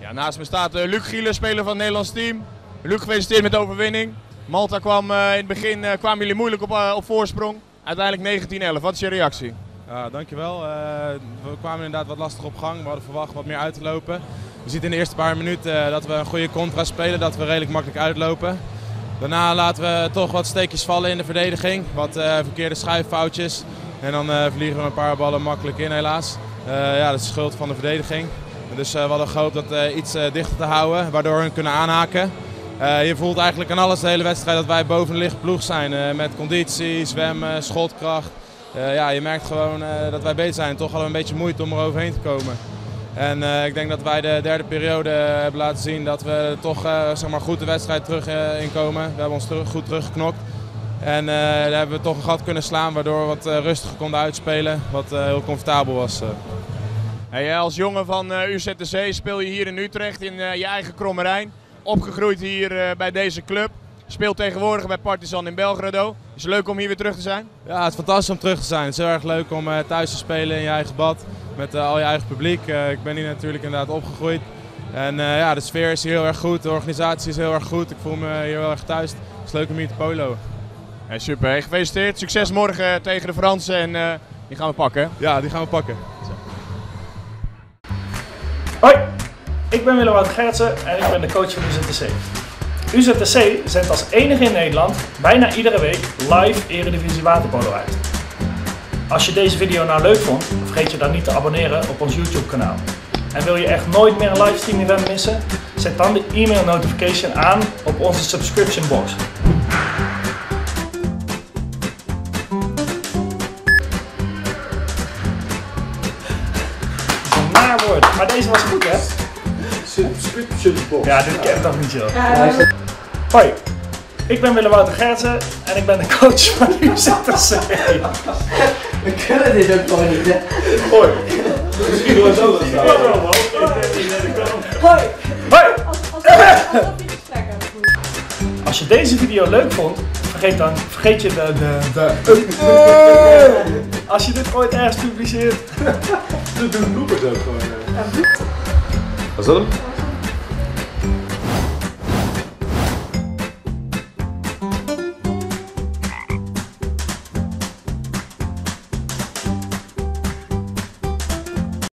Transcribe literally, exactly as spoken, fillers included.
Ja, naast me staat uh, Luc Gielen, speler van het Nederlands team. Luc, gefeliciteerd met de overwinning. Malta kwam uh, in het begin uh, kwamen jullie moeilijk op, uh, op voorsprong. Uiteindelijk negentien elf. Wat is je reactie? Ja, dankjewel. Uh, we kwamen inderdaad wat lastig op gang. We hadden verwacht wat meer uit te lopen. Je ziet in de eerste paar minuten uh, dat we een goede contra spelen, dat we redelijk makkelijk uitlopen. Daarna laten we toch wat steekjes vallen in de verdediging. Wat uh, verkeerde schuiffoutjes. En dan uh, vliegen we een paar ballen makkelijk in helaas. Uh, ja, dat is de schuld van de verdediging. Dus uh, we hadden gehoopt dat uh, iets uh, dichter te houden, waardoor we hun kunnen aanhaken. Uh, je voelt eigenlijk aan alles de hele wedstrijd dat wij boven de lichte ploeg zijn. Uh, met conditie, zwemmen, schotkracht. Uh, ja, je merkt gewoon uh, dat wij beter zijn. Toch hadden we een beetje moeite om er overheen te komen. En uh, ik denk dat wij de derde periode hebben laten zien dat we toch uh, zeg maar goed de wedstrijd terug uh, inkomen. We hebben ons terug, goed teruggeknokt. En uh, daar hebben we toch een gat kunnen slaan waardoor we wat uh, rustiger konden uitspelen. Wat uh, heel comfortabel was. Uh. Hey, als jongen van uh, U Z T C speel je hier in Utrecht in uh, je eigen Kromme Rijn. Opgegroeid hier uh, bij deze club. Speelt tegenwoordig bij Partizan in Belgrado. Is het leuk om hier weer terug te zijn? Ja, het is fantastisch om terug te zijn. Het is heel erg leuk om uh, thuis te spelen in je eigen bad. Met uh, al je eigen publiek. Uh, ik ben hier natuurlijk inderdaad opgegroeid. En uh, ja, de sfeer is hier heel erg goed. De organisatie is heel erg goed. Ik voel me hier heel erg thuis. Het is leuk om hier te poloen. Hey, super, hey, gefeliciteerd. Succes morgen tegen de Fransen en uh, die gaan we pakken. Ja, die gaan we pakken. Hoi, ik ben Willem Gertsen en ik ben de coach van U Z T C. U Z T C zendt als enige in Nederland bijna iedere week live Eredivisie waterpolo uit. Als je deze video nou leuk vond, vergeet je dan niet te abonneren op ons YouTube kanaal. En wil je echt nooit meer een livestream event missen? Zet dan de e-mail notification aan op onze subscription box. Woord. Maar deze was goed, hè? Subscription box. Ja, dit ken ik toch niet zo. Ja. Hoi, ik ben Willem Wouter Gertsen en ik ben de coach van U Z T C. We kunnen dit ook gewoon niet, hè? Hoi. Misschien wel zo gaan staan. Hoi. Hoi. Als je deze video leuk vond, vergeet dan, vergeet je de, de, de, als je dit ooit ergens publiceert. We doen bloopers ook gewoon. Was dat hem?